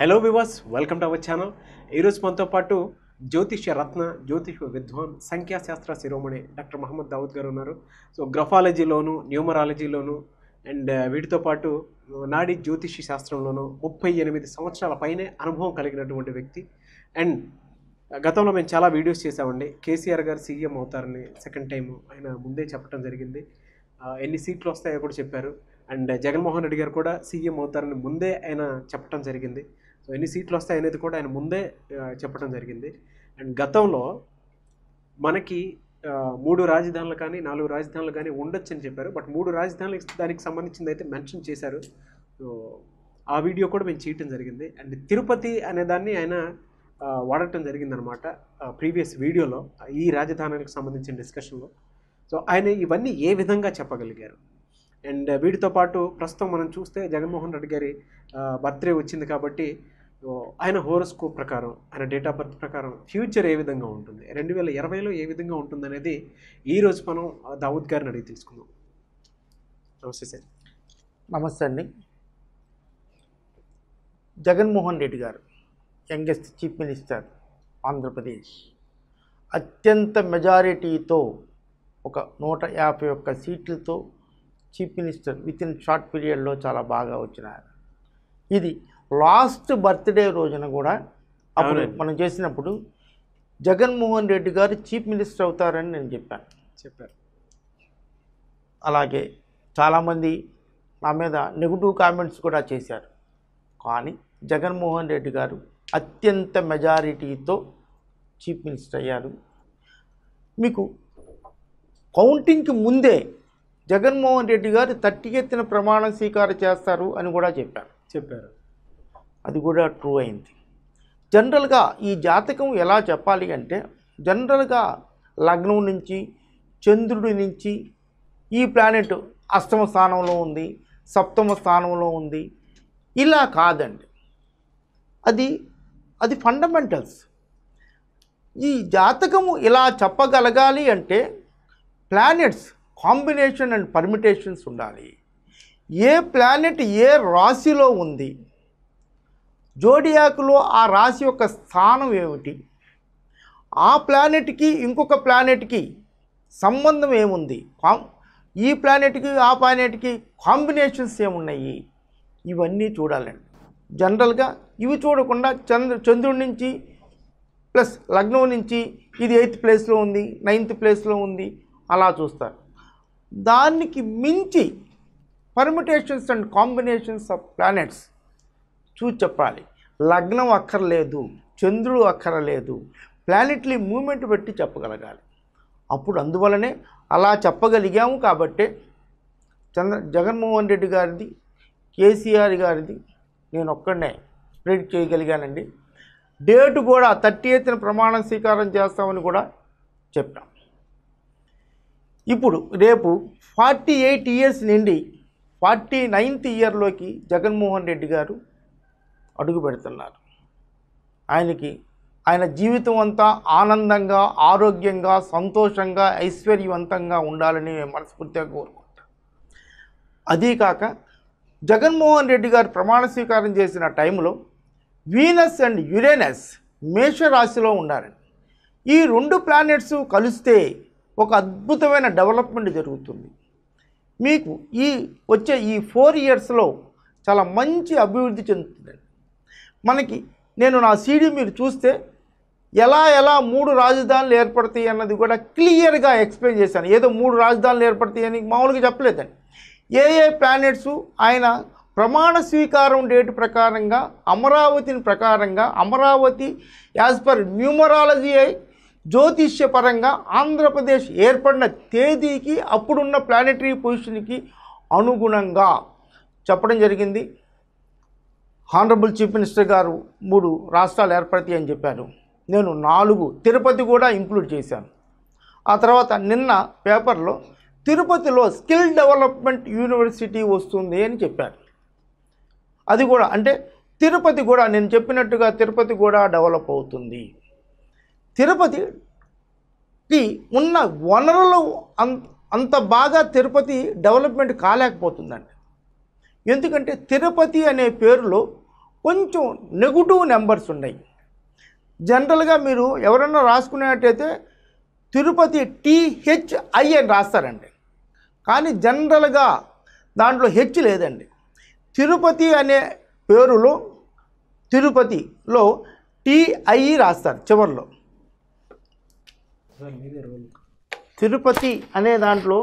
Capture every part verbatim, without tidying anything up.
Hello viewers, welcome to our channel. ఈరోజు మనతో పాటు జ్యోతిష్య రత్న, జ్యోతిష విద్వాన్, సంఖ్యాశాస్త్ర శిరోమణి డాక్టర్ మహమ్మద్ దావుద్ గారు ఉన్నారు. సో గ్రఫాలజీలోను, న్యూమరాలజీలోను అండ్ వీటితో పాటు నాడి జ్యోతిషి శాస్త్రంలోనూ ముప్పై ఎనిమిది సంవత్సరాల పైనే అనుభవం కలిగినటువంటి వ్యక్తి. అండ్ గతంలో మేము చాలా వీడియోస్ చేసామండి. కేసీఆర్ గారు సీఎం అవుతారని సెకండ్ టైం ఆయన ముందే చెప్పడం జరిగింది. ఎన్ని సీట్లు వస్తాయో కూడా చెప్పారు. అండ్ జగన్మోహన్ రెడ్డి గారు కూడా సీఎం అవుతారని ముందే ఆయన చెప్పడం జరిగింది. సో ఎన్ని సీట్లు వస్తాయి అనేది కూడా ఆయన ముందే చెప్పడం జరిగింది. అండ్ గతంలో మనకి మూడు రాజధానులు కానీ నాలుగు రాజధానులు కానీ ఉండొచ్చు అని చెప్పారు. బట్ మూడు రాజధానులకు దానికి సంబంధించింది అయితే మెన్షన్ చేశారు. సో ఆ వీడియో కూడా మేము చేయటం జరిగింది. అండ్ తిరుపతి అనే దాన్ని ఆయన వాడటం జరిగిందనమాట ప్రీవియస్ వీడియోలో, ఈ రాజధానులకు సంబంధించిన డిస్కషన్లో. సో ఆయన ఇవన్నీ ఏ విధంగా చెప్పగలిగారు? అండ్ వీటితో పాటు ప్రస్తుతం మనం చూస్తే జగన్మోహన్ రెడ్డి గారి బర్త్డే వచ్చింది కాబట్టి ఆయన హోరోస్కోప్ ప్రకారం, ఆయన డేట్ ఆఫ్ బర్త్ ప్రకారం ఫ్యూచర్ ఏ విధంగా ఉంటుంది, రెండు వేల ఇరవైలో ఏ విధంగా ఉంటుంది అనేది ఈరోజు మనం దావుద్ గారిని అడిగి తెలుసుకుందాం. నమస్తే సార్. నమస్తే అండి. జగన్మోహన్ రెడ్డి గారు యంగెస్ట్ చీఫ్ మినిస్టర్ ఆంధ్రప్రదేశ్, అత్యంత మెజారిటీతో ఒక నూట యాభై ఒక్క సీట్లతో chief minister with in short పీరియడ్లో చాలా బాగా వచ్చినారు. ఇది లాస్ట్ బర్త్డే రోజున కూడా అప్పుడు మనం చేసినప్పుడు జగన్మోహన్ రెడ్డి గారు చీఫ్ మినిస్టర్ అవుతారని నేను చెప్పాను చెప్పారు అలాగే చాలామంది నా మీద నెగిటివ్ కామెంట్స్ కూడా చేశారు. కానీ జగన్మోహన్ రెడ్డి గారు అత్యంత మెజారిటీతో చీఫ్ మినిస్టర్ అయ్యారు. మీకు కౌంటింగ్కి ముందే జగన్మోహన్ రెడ్డి గారు థర్టీ ఎత్తున ప్రమాణ స్వీకారం చేస్తారు అని కూడా చెప్పారు చెప్పారు అది కూడా ట్రూ అయింది. జనరల్గా ఈ జాతకం ఎలా చెప్పాలి అంటే, జనరల్గా లగ్నం నుంచి, చంద్రుడి నుంచి ఈ ప్లానెట్ అష్టమ స్థానంలో ఉంది, సప్తమ స్థానంలో ఉంది, ఇలా కాదండి. అది అది ఫండమెంటల్స్. ఈ జాతకము ఇలా చెప్పగలగాలి అంటే ప్లానెట్స్ కాంబినేషన్ అండ్ పర్మిటేషన్స్ ఉండాలి. ఏ ప్లానెట్ ఏ రాశిలో ఉంది, జోడియాకులో ఆ రాశి యొక్క స్థానం ఏమిటి, ఆ ప్లానెట్కి ఇంకొక ప్లానెట్కి సంబంధం ఏముంది, ఈ ప్లానెట్కి ఆ ప్లానెట్కి కాంబినేషన్స్ ఏమున్నాయి, ఇవన్నీ చూడాలండి. జనరల్గా ఇవి చూడకుండా చంద్ర చంద్రుడి నుంచి ప్లస్ లగ్నం నుంచి ఇది ఎయిత్ ప్లేస్లో ఉంది, నైన్త్ ప్లేస్లో ఉంది అలా చూస్తారు. దానికి మించి permutations and combinations of planets చూసి చెప్పాలి. లగ్నం అక్కర్లేదు, చంద్రుడు అక్కర్లేదు, ప్లానెట్లీ మూమెంట్ పెట్టి చెప్పగలగాలి. అప్పుడు అందువలనే అలా చెప్పగలిగాము. కాబట్టే చంద్ర జగన్మోహన్ రెడ్డి గారిది, కేసీఆర్ గారిది నేను ఒక్కడనే ప్రెడిక్ట్ చేయగలిగానండి. డేటు కూడా థర్టీ ఎయిత్న ప్రమాణ స్వీకారం చేస్తామని కూడా చెప్పాం. ఇప్పుడు రేపు ఫార్టీ ఎయిట్ ఇయర్స్ నుండి ఫార్టీ నైన్త్ ఇయర్లోకి జగన్మోహన్ రెడ్డి గారు అడుగు పెడుతున్నారు. ఆయనకి ఆయన జీవితం అంతా ఆనందంగా, ఆరోగ్యంగా, సంతోషంగా, ఐశ్వర్యవంతంగా ఉండాలని మేము మనస్ఫూర్తిగా కోరుకుంటాం. అదీకాక జగన్మోహన్ రెడ్డి గారు ప్రమాణ స్వీకారం చేసిన టైంలో వీనస్ అండ్ యురేనస్ మేషరాశిలో ఉండారండి. ఈ రెండు ప్లానెట్స్ కలిస్తే ఒక అద్భుతమైన డెవలప్మెంట్ జరుగుతుంది. మీకు ఈ వచ్చే ఈ ఫోర్ ఇయర్స్లో చాలా మంచి అభివృద్ధి చెందుతుందండి. మనకి నేను నా సీడీ మీరు చూస్తే ఎలా ఎలా మూడు రాజధానులు ఏర్పడతాయి అన్నది కూడా క్లియర్గా ఎక్స్ప్లెయిన్ చేశాను. ఏదో మూడు రాజధానులు ఏర్పడతాయి అని మామూలుగా చెప్పలేదండి. ఏ ఏ ప్లానెట్స్ ఆయన ప్రమాణ స్వీకారం డేట్ ప్రకారంగా, అమరావతిని ప్రకారంగా, అమరావతి యాజ్ పర్ న్యూమరాలజీ జ్యోతిష్యపరంగా ఆంధ్రప్రదేశ్ ఏర్పడిన తేదీకి అప్పుడున్న ప్లానెటరీ పొజిషన్కి అనుగుణంగా చెప్పడం జరిగింది. హానరబుల్ చీఫ్ మినిస్టర్ గారు మూడు రాష్ట్రాలు ఏర్పడతాయి అని చెప్పారు. నేను నాలుగు, తిరుపతి కూడా ఇంక్లూడ్ చేశాను. ఆ తర్వాత నిన్న పేపర్లో తిరుపతిలో స్కిల్ డెవలప్మెంట్ యూనివర్సిటీ వస్తుంది అని చెప్పారు. అది కూడా అంటే తిరుపతి కూడా నేను చెప్పినట్టుగా తిరుపతి కూడా డెవలప్ అవుతుంది. తిరుపతికి ఉన్న వనరులు అంత బాగా తిరుపతి డెవలప్మెంట్ కాలేకపోతుందండి. ఎందుకంటే తిరుపతి అనే పేరులో కొంచెం నెగిటివ్ నెంబర్స్ ఉన్నాయి. జనరల్గా మీరు ఎవరైనా రాసుకునేటైతే తిరుపతి టీహెచ్ఐ అని రాస్తారండి, కానీ జనరల్గా దాంట్లో హెచ్ లేదండి. తిరుపతి అనే పేరులో తిరుపతిలో టీఐ రాస్తారు చివరిలో. తిరుపతి అనే దాంట్లో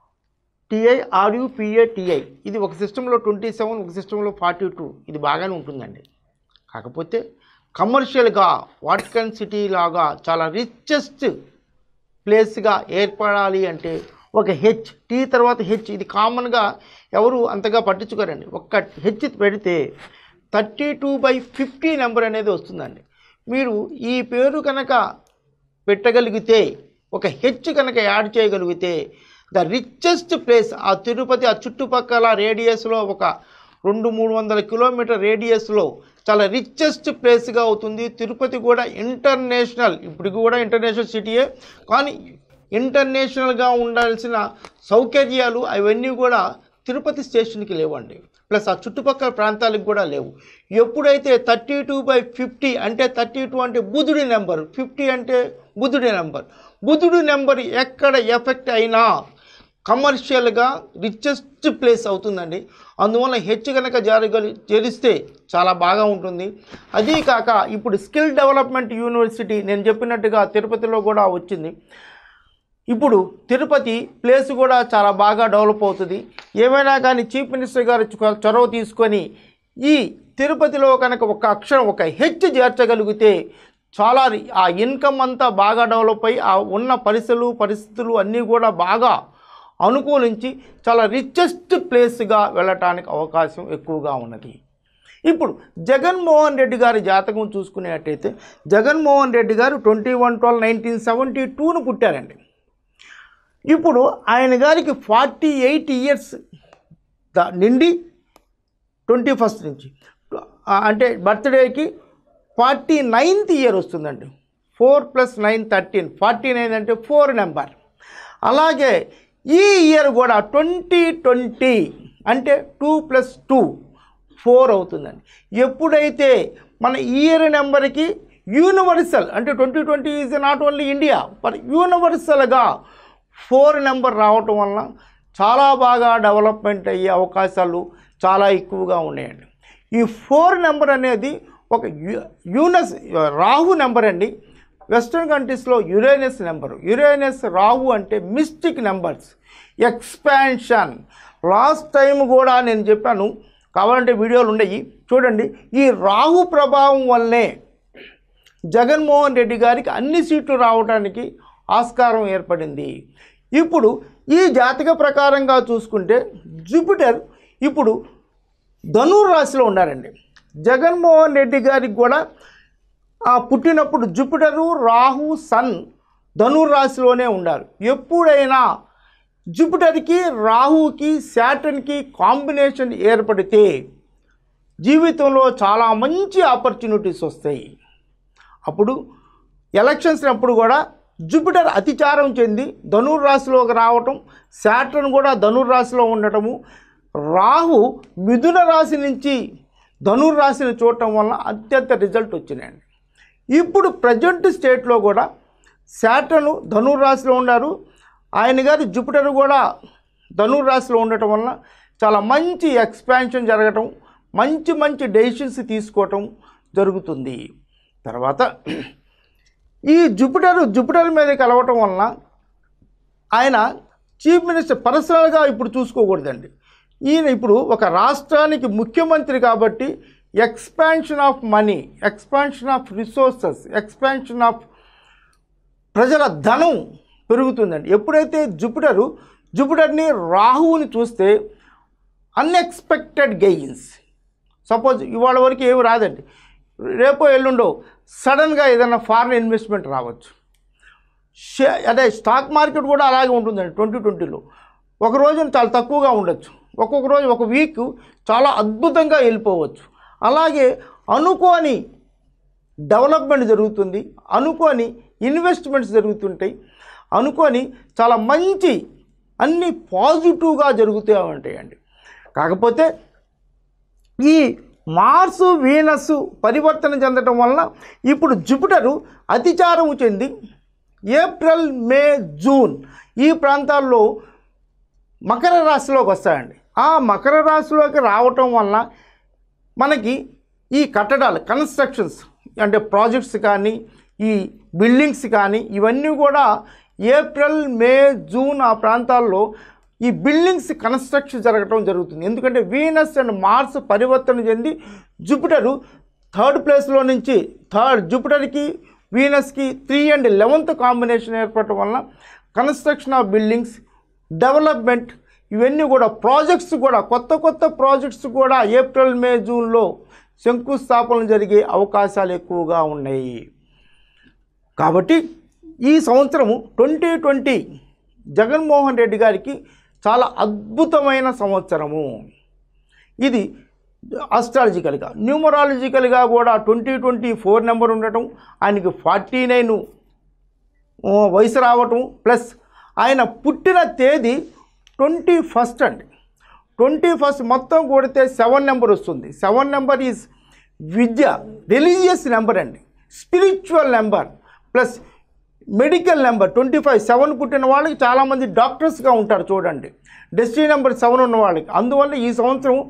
టిఐ ఆర్యుపిఏ టిఐ, ఇది ఒక సిస్టంలో ట్వంటీ సెవెన్ ఒక సిస్టంలో ఫార్టీ టూ ఇది బాగానే ఉంటుందండి. కాకపోతే కమర్షియల్గా వాటికన్ సిటీ లాగా చాలా రిచెస్ట్ ప్లేస్గా ఏర్పడాలి అంటే ఒక హెచ్, టీ తర్వాత హెచ్, ఇది కామన్గా ఎవరు అంతగా పట్టించుకోరండి. ఒక్క హెచ్ పెడితే thirty two by fifty number అనేది వస్తుందండి. మీరు ఈ పేరు కనుక పెట్టగలిగితే, ఒక హెచ్ కనుక యాడ్ చేయగలిగితే ద రిచెస్ట్ ప్లేస్ ఆ తిరుపతి ఆ చుట్టుపక్కల రేడియస్లో ఒక రెండు మూడు వందల కిలోమీటర్ రేడియస్లో చాలా రిచెస్ట్ ప్లేస్గా అవుతుంది. తిరుపతి కూడా ఇంటర్నేషనల్, ఇప్పుడు కూడా ఇంటర్నేషనల్ సిటీయే, కానీ ఇంటర్నేషనల్గా ఉండాల్సిన సౌకర్యాలు అవన్నీ కూడా తిరుపతి స్టేషన్కి లేవండి. ప్లస్ ఆ చుట్టుపక్కల ప్రాంతాలకు కూడా లేవు. ఎప్పుడైతే థర్టీ టూ బై ఫిఫ్టీ అంటే థర్టీ టూ అంటే బుధుడి నెంబర్, ఫిఫ్టీ అంటే బుధుడి నెంబర్, బుధుడి నెంబర్ ఎక్కడ ఎఫెక్ట్ అయినా కమర్షియల్గా రిచెస్ట్ ప్లేస్ అవుతుందండి. అందువల్ల హెచ్ కనుక జరగలి జరిస్తే చాలా బాగా ఉంటుంది. అదీ కాక ఇప్పుడు స్కిల్ డెవలప్మెంట్ యూనివర్సిటీ నేను చెప్పినట్టుగా తిరుపతిలో కూడా వచ్చింది. ఇప్పుడు తిరుపతి ప్లేస్ కూడా చాలా బాగా డెవలప్ అవుతుంది. ఏమైనా కానీ చీఫ్ మినిస్టర్ గారు చొరవ తీసుకొని ఈ తిరుపతిలో కనుక ఒక అక్షరం ఒక హెచ్ చేర్చగలిగితే చాలా ఆ ఇన్కమ్ అంతా బాగా డెవలప్ అయ్యి ఆ ఉన్న పరిస్థితులు పరిస్థితులు అన్నీ కూడా బాగా అనుకూలించి చాలా రిచెస్ట్ ప్లేస్గా వెళ్ళటానికి అవకాశం ఎక్కువగా ఉన్నది. ఇప్పుడు జగన్మోహన్ రెడ్డి గారి జాతకం చూసుకునేటైతే Jaganmohan Reddy garu twenty one twelve nineteen seventy టూను పుట్టారండి. ఇప్పుడు ఆయన గారికి ఫార్టీ ఎయిట్ ఇయర్స్ నిండి ట్వంటీ ఫస్ట్ నుంచి అంటే బర్త్డేకి ఫార్టీ నైన్త్ ఇయర్ వస్తుందండి. Four plus nine thirteen, forty nine అంటే ఫోర్ నెంబర్. అలాగే ఈ ఇయర్ కూడా ట్వంటీ ట్వంటీ అంటే టూ ప్లస్ టూ ఫోర్ అవుతుందండి. ఎప్పుడైతే మన ఇయర్ నెంబర్కి యూనివర్సల్ అంటే twenty twenty is not only India but యూనివర్సల్గా ఫోర్ నెంబర్ రావటం వలన చాలా బాగా డెవలప్మెంట్ అయ్యే అవకాశాలు చాలా ఎక్కువగా ఉన్నాయండి. ఈ ఫోర్ నెంబర్ అనేది ఒక యూనస్ రాహు నెంబర్ అండి. వెస్ట్రన్ కంట్రీస్లో యురేనస్ నెంబరు, యురేనస్ రాహు అంటే mystic numbers, expansion. Last time కూడా నేను చెప్పాను, కావాలంటే వీడియోలు ఉన్నాయి చూడండి. ఈ రాహు ప్రభావం వల్లనే జగన్మోహన్ రెడ్డి గారికి అన్ని సీట్లు రావడానికి ఆస్కారం ఏర్పడింది. ఇప్పుడు ఈ జాతక ప్రకారంగా చూసుకుంటే జూపిటర్ ఇప్పుడు ధనుర్ రాశిలో ఉన్నారండి. జగన్మోహన్ రెడ్డి గారికి కూడా ఆ పుట్టినప్పుడు జూపిటరు రాహు సన్ ధనుర్ రాశిలోనే ఉన్నారు. ఎప్పుడైనా జూపిటర్కి రాహుకి శాటర్న్కి కాంబినేషన్ ఏర్పడితే జీవితంలో చాలా మంచి ఆపర్చునిటీస్ వస్తాయి. అప్పుడు ఎలక్షన్స్ అప్పుడు కూడా జూపిటర్ అతిచారం చెంది ధనుర్ రాశిలోకి రావటం, శాటర్న్ కూడా ధనుర్ రాశిలో ఉండటము, రాహు మిథున రాశి నుంచి ధనుర్ రాశిని చూడటం వలన అత్యంత రిజల్ట్ వచ్చినాయండి. ఇప్పుడు ప్రజెంట్ స్టేట్లో కూడా శాటర్న్ ధనుర్ రాశిలో ఉన్నారు, ఆయన గారి జూపిటర్ కూడా ధనుర్ రాశిలో ఉండటం వలన చాలా మంచి ఎక్స్పాన్షన్ జరగటం, మంచి మంచి డెసిషన్స్ తీసుకోవటం జరుగుతుంది. తర్వాత ఈ జూపిటర్ జూపిటర్ మీద కలవటం వలన ఆయన చీఫ్ మినిస్టర్ పర్సనల్గా ఇప్పుడు చూసుకోకూడదండి. ఈయన ఇప్పుడు ఒక రాష్ట్రానికి ముఖ్యమంత్రి కాబట్టి expansion of money, expansion of resources, expansion of ప్రజల ధనం పెరుగుతుందండి. ఎప్పుడైతే జూపిటరు జూపిటర్ని రాహువుని చూస్తే అన్ఎక్స్పెక్టెడ్ గెయిన్స్, సపోజ్ ఇవాళ వరకు ఏమి రాదండి, రేపో ఎల్లుండో సడన్గా ఏదైనా ఫారిన్ ఇన్వెస్ట్మెంట్ రావచ్చు. షే అదే స్టాక్ మార్కెట్ కూడా అలాగే ఉంటుందండి. ట్వంటీ ట్వంటీలో ఒక రోజున చాలా తక్కువగా ఉండొచ్చు, ఒక్కొక్క రోజు ఒక వీక్ చాలా అద్భుతంగా వెళ్ళిపోవచ్చు. అలాగే అనుకోని డెవలప్మెంట్ జరుగుతుంది, అనుకోని ఇన్వెస్ట్మెంట్స్ జరుగుతుంటాయి, అనుకోని చాలా మంచి అన్నీ పాజిటివ్గా జరుగుతూ ఉంటాయండి. కాకపోతే ఈ మార్సు వీనస్ పరివర్తన చెందడం వలన ఇప్పుడు జూపిటరు అతిచారము చెంది ఏప్రిల్ మే జూన్ ఈ ప్రాంతాల్లో మకర రాశిలోకి వస్తాయండి. ఆ మకర రాశిలోకి రావటం వలన మనకి ఈ కట్టడాలు కన్స్ట్రక్షన్స్ అంటే ప్రాజెక్ట్స్ కానీ ఈ బిల్డింగ్స్ కానీ ఇవన్నీ కూడా ఏప్రిల్ మే జూన్ ఆ ప్రాంతాల్లో ఈ బిల్డింగ్స్ కన్స్ట్రక్షన్ జరగటం జరుగుతుంది. ఎందుకంటే వీనస్ అండ్ మార్స్ పరివర్తన చెంది జూపిటరు థర్డ్ ప్లేస్లో నుంచి థర్డ్ జూపిటర్కి వీనస్కి త్రీ అండ్ లెవెన్త్ కాంబినేషన్ ఏర్పడటం వలన కన్స్ట్రక్షన్ ఆఫ్ బిల్డింగ్స్ డెవలప్మెంట్ ఇవన్నీ కూడా ప్రాజెక్ట్స్ కూడా కొత్త కొత్త ప్రాజెక్ట్స్ కూడా ఏప్రిల్ మే జూన్లో శంకుస్థాపనలు జరిగే అవకాశాలు ఎక్కువగా ఉన్నాయి. కాబట్టి ఈ సంవత్సరము ట్వంటీ ట్వంటీ జగన్మోహన్ రెడ్డి గారికి చాలా అద్భుతమైన సంవత్సరము. ఇది ఆస్ట్రాలజికల్గా న్యూమరాలజికల్గా కూడా ట్వంటీ ట్వంటీ ఫోర్ నెంబర్ ఉండటం, ఆయనకి ఫార్టీ నైన్ వయసు రావటం, ప్లస్ ఆయన పుట్టిన తేదీ ట్వంటీ ఫస్ట్ అండి. ట్వంటీ ఫస్ట్ మొత్తం కొడితే సెవెన్ నెంబర్ వస్తుంది. సెవెన్ నెంబర్ ఈజ్ విద్య, రిలీజియస్ నెంబర్ అండి, spiritual number plus medical number. Twenty five seven పుట్టిన వాళ్ళకి చాలామంది డాక్టర్స్గా ఉంటారు చూడండి, డెస్టినీ నెంబర్ సెవెన్ ఉన్న వాళ్ళకి. అందువల్ల ఈ సంవత్సరం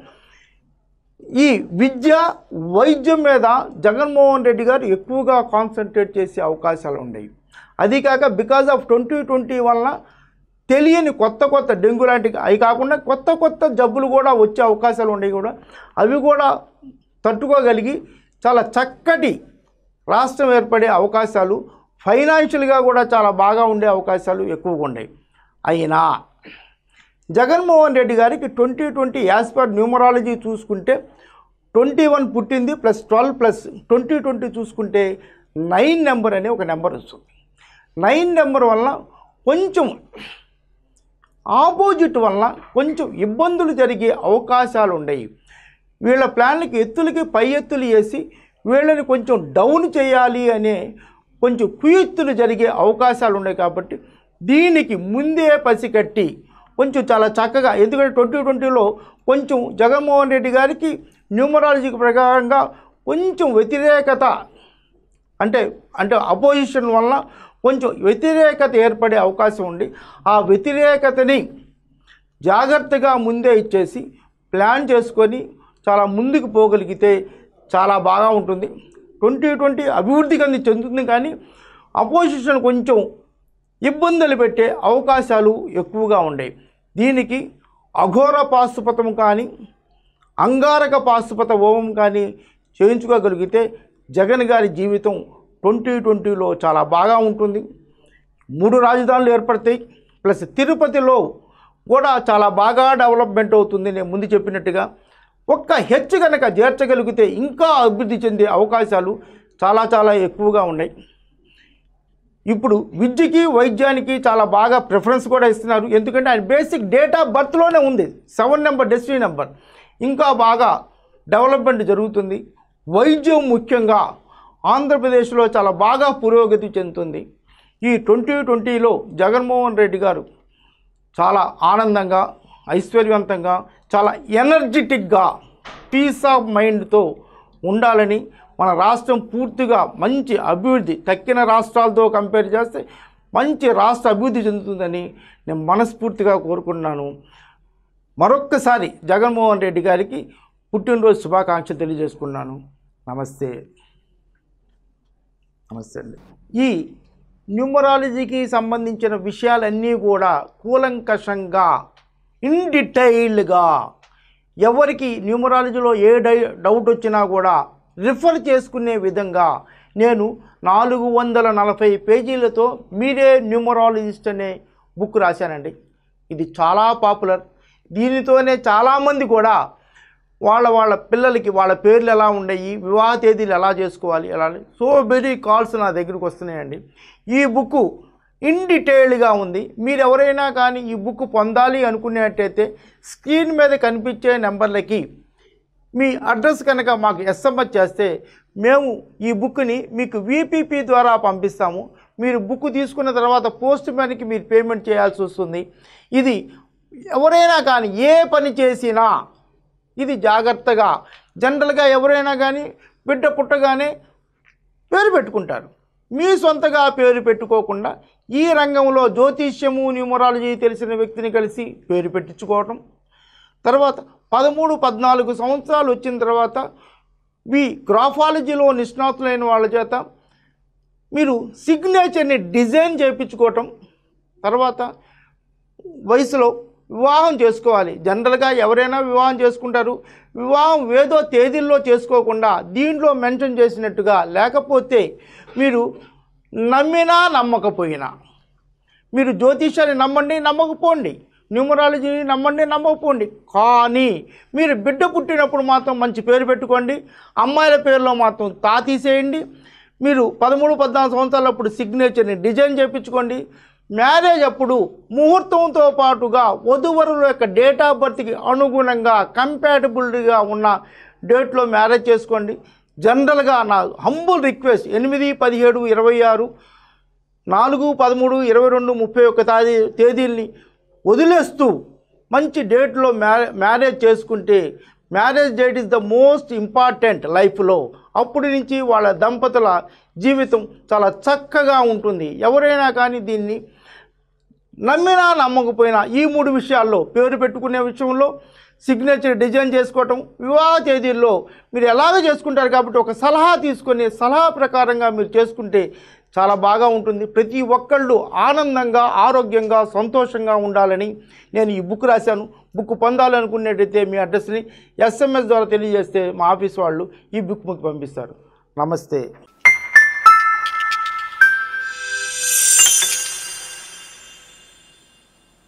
ఈ విద్య వైద్యం మీద జగన్మోహన్ రెడ్డి గారు ఎక్కువగా కాన్సన్ట్రేట్ చేసే అవకాశాలు ఉన్నాయి. అది కాక బికాజ్ ఆఫ్ ట్వంటీ ట్వంటీ వలన తెలియని కొత్త కొత్త డెంగ్యూ లాంటి అవి కాకుండా కొత్త కొత్త జబ్బులు కూడా వచ్చే అవకాశాలు ఉన్నాయి. కూడా అవి కూడా తట్టుకోగలిగి చాలా చక్కటి రాష్ట్రం ఏర్పడే అవకాశాలు, ఫైనాన్షియల్గా కూడా చాలా బాగా ఉండే అవకాశాలు ఎక్కువగా ఉన్నాయి. అయినా జగన్మోహన్ రెడ్డి గారికి twenty twenty as per numerology చూసుకుంటే ట్వంటీ వన్ పుట్టింది plus twelve plus twenty twenty చూసుకుంటే నైన్ నెంబర్ అనే ఒక నెంబర్ వస్తుంది. నైన్ నెంబర్ వలన కొంచెం ఆపోజిట్ వలన కొంచెం ఇబ్బందులు జరిగే అవకాశాలు ఉన్నాయి. వీళ్ళ ప్లాన్లకి ఎత్తులకి పై ఎత్తులు వేసి వీళ్ళని కొంచెం డౌన్ చేయాలి అనే కొంచెం కుయుక్తులు జరిగే అవకాశాలు ఉన్నాయి. కాబట్టి దీనికి ముందే పసికట్టి కొంచెం చాలా చక్కగా, ఎందుకంటే ట్వంటీ ట్వంటీలో కొంచెం జగన్మోహన్ రెడ్డి గారికి న్యూమరాలజీ ప్రకారంగా కొంచెం వ్యతిరేకత అంటే అంటే అపోజిషన్ వలన కొంచెం వ్యతిరేకత ఏర్పడే అవకాశం ఉంది. ఆ వ్యతిరేకతని జాగ్రత్తగా ముందే ఇచ్చేసి ప్లాన్ చేసుకొని చాలా ముందుకు పోగలిగితే చాలా బాగా ఉంటుంది. ట్వంటీ ట్వంటీ అభివృద్ధి కంది చెందుతుంది, కానీ అపోజిషన్ కొంచెం ఇబ్బందులు పెట్టే అవకాశాలు ఎక్కువగా ఉన్నాయి. దీనికి అఘోర పాశుపతం కానీ అంగారక పాశుపత హోమం కానీ చేయించుకోగలిగితే జగన్ గారి జీవితం ట్వంటీ ట్వంటీలో చాలా బాగా ఉంటుంది. మూడు రాజధానులు ఏర్పడతాయి, ప్లస్ తిరుపతిలో కూడా చాలా బాగా డెవలప్మెంట్ అవుతుంది. నేను ముందు చెప్పినట్టుగా ఒక్క హెచ్చు కనుక చేర్చగలిగితే ఇంకా అభివృద్ధి చెందే అవకాశాలు చాలా చాలా ఎక్కువగా ఉన్నాయి. ఇప్పుడు విద్యకి వైద్యానికి చాలా బాగా ప్రిఫరెన్స్ కూడా ఇస్తున్నారు. ఎందుకంటే ఆయన బేసిక్ డేట్ ఆఫ్ బర్త్లోనే ఉంది సెవెన్ నెంబర్ డెస్టినీ నెంబర్. ఇంకా బాగా డెవలప్మెంట్ జరుగుతుంది. వైద్యం ముఖ్యంగా ఆంధ్రప్రదేశ్లో చాలా బాగా పురోగతి చెందుతుంది. ఈ ట్వంటీ ట్వంటీలో జగన్మోహన్ రెడ్డి గారు చాలా ఆనందంగా, ఐశ్వర్యవంతంగా, చాలా ఎనర్జెటిక్గా, పీస్ ఆఫ్ మైండ్తో ఉండాలని, మన రాష్ట్రం పూర్తిగా మంచి అభివృద్ధి తక్కిన రాష్ట్రాలతో కంపేర్ చేస్తే మంచి రాష్ట్ర అభివృద్ధి చెందుతుందని నేను మనస్ఫూర్తిగా కోరుకుంటున్నాను. మరొక్కసారి జగన్మోహన్ రెడ్డి గారికి పుట్టినరోజు శుభాకాంక్షలు తెలియజేసుకున్నాను. నమస్తే నమస్తే అండి. ఈ న్యూమరాలజీకి సంబంధించిన విషయాలన్నీ కూడా కూలంకషంగా ఇన్ డీటెయిల్డ్గా ఎవరికి న్యూమరాలజీలో ఏ డై డౌట్ వచ్చినా కూడా రిఫర్ చేసుకునే విధంగా నేను నాలుగు వందల నలభై పేజీలతో మీరే న్యూమరాలజిస్ట్ అనే బుక్ రాశానండి. ఇది చాలా పాపులర్. దీనితోనే చాలామంది కూడా వాళ్ళ వాళ్ళ పిల్లలకి వాళ్ళ పేర్లు ఎలా ఉన్నాయి, వివాహ తేదీలు ఎలా చేసుకోవాలి, ఎలా సో వెరీ కాల్స్ నా దగ్గరికి వస్తున్నాయండి. ఈ బుక్ ఇన్ డీటెయిల్డ్గా ఉంది. మీరు ఎవరైనా కానీ ఈ బుక్ పొందాలి అనుకునేటైతే స్క్రీన్ మీద కనిపించే నెంబర్లకి మీ అడ్రస్ కనుక మాకు ఎస్ఎంఎస్ చేస్తే మేము ఈ బుక్ని మీకు వీపీపీ ద్వారా పంపిస్తాము. మీరు బుక్ తీసుకున్న తర్వాత పోస్ట్ మ్యాన్కి మీరు పేమెంట్ చేయాల్సి వస్తుంది. ఇది ఎవరైనా కానీ ఏ పని చేసినా ఇది జాగ్రత్తగా జనరల్గా ఎవరైనా కానీ బిడ్డ పుట్టగానే పేరు పెట్టుకుంటారు. మీ సొంతగా పేరు పెట్టుకోకుండా ఈ రంగంలో జ్యోతిష్యము న్యూమరాలజీ తెలిసిన వ్యక్తిని కలిసి పేరు పెట్టించుకోవటం, తర్వాత పదమూడు పద్నాలుగు సంవత్సరాలు వచ్చిన తర్వాత ఈ గ్రాఫాలజీలో నిష్ణాతులైన వాళ్ళ చేత మీరు సిగ్నేచర్ని డిజైన్ చేయించుకోవటం, తర్వాత వయసులో వివాహం చేసుకోవాలి. జనరల్గా ఎవరైనా వివాహం చేసుకుంటారు. వివాహం ఏదో తేదీల్లో చేసుకోకుండా దీంట్లో మెన్షన్ చేసినట్టుగా, లేకపోతే మీరు నమ్మినా నమ్మకపోయినా, మీరు జ్యోతిష్యాన్ని నమ్మండి నమ్మకపోండి, న్యూమరాలజీని నమ్మండి నమ్మకపోండి, కానీ మీరు బిడ్డ పుట్టినప్పుడు మాత్రం మంచి పేరు పెట్టుకోండి. అమ్మాయిల పేరులో మాత్రం తా తీసేయండి. మీరు పదమూడు పద్నాలుగు సంవత్సరాలప్పుడు సిగ్నేచర్ని డిజైన్ చేయించుకోండి. మ్యారేజ్ అప్పుడు ముహూర్తంతో పాటుగా వధువరుల యొక్క డేట్ ఆఫ్ బర్త్కి అనుగుణంగా కంపాటబుల్గా ఉన్న డేట్లో మ్యారేజ్ చేసుకోండి. జనరల్గా నా హంబుల్ రిక్వెస్ట్ ఎనిమిది పదిహేడు ఇరవై ఆరు నాలుగు పదమూడు ఇరవై రెండు ముప్పై ఒక్క తేదీ తేదీల్ని వదిలేస్తూ మంచి డేట్లో మ్యారే మ్యారేజ్ చేసుకుంటే marriage date is the most important లైఫ్లో. అప్పటి నుంచి వాళ్ళ దంపతుల జీవితం చాలా చక్కగా ఉంటుంది. ఎవరైనా కానీ దీన్ని నమ్మినా నమ్మకపోయినా ఈ మూడు విషయాల్లో పేరు పెట్టుకునే విషయంలో, సిగ్నేచర్ డిజైన్ చేసుకోవటం, వివాహ తేదీల్లో మీరు ఎలాగ చేసుకుంటారు కాబట్టి ఒక సలహా తీసుకొని సలహా ప్రకారంగా మీరు చేసుకుంటే చాలా బాగా ఉంటుంది. ప్రతి ఒక్కళ్ళు ఆనందంగా ఆరోగ్యంగా సంతోషంగా ఉండాలని నేను ఈ బుక్ రాశాను. బుక్ పొందాలనుకునేటైతే మీ అడ్రస్ని ఎస్ఎంఎస్ ద్వారా తెలియజేస్తే మా ఆఫీస్ వాళ్ళు ఈ బుక్ మీకు పంపిస్తారు. నమస్తే.